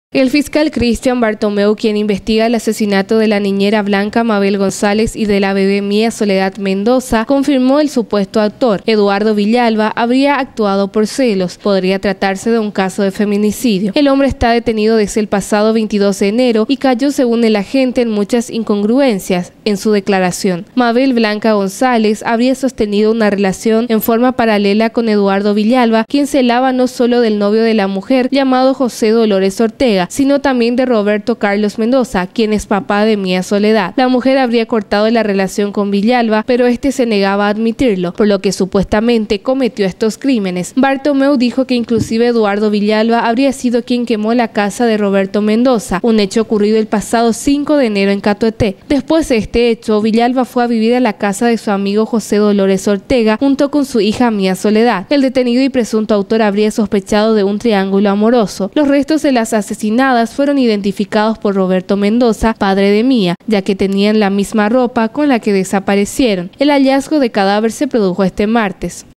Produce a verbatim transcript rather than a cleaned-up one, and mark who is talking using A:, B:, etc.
A: El fiscal Cristian Bartomeu, quien investiga el asesinato de la niñera Blanca Mabel González y de la bebé Mía Soledad Mendoza, confirmó el supuesto autor, Eduardo Villalba, habría actuado por celos. Podría tratarse de un caso de feminicidio. El hombre está detenido desde el pasado veintidós de enero y cayó, según el agente, en muchas incongruencias en su declaración. Mabel Blanca González habría sostenido una relación en forma paralela con Eduardo Villalba, quien celaba no solo del novio de la mujer, llamado José Dolores Ortega, sino también de Roberto Carlos Mendoza, quien es papá de Mía Soledad. La mujer habría cortado la relación con Villalba, pero este se negaba a admitirlo, por lo que supuestamente cometió estos crímenes. Bartomeu dijo que inclusive Eduardo Villalba habría sido quien quemó la casa de Roberto Mendoza, un hecho ocurrido el pasado cinco de enero en Catuete. Después de este hecho, Villalba fue a vivir a la casa de su amigo José Dolores Ortega, junto con su hija Mía Soledad. El detenido y presunto autor habría sospechado de un triángulo amoroso. Los restos de las asesinadas fueron identificados por Roberto Mendoza, padre de Mía, ya que tenían la misma ropa con la que desaparecieron. El hallazgo de cadáver se produjo este martes.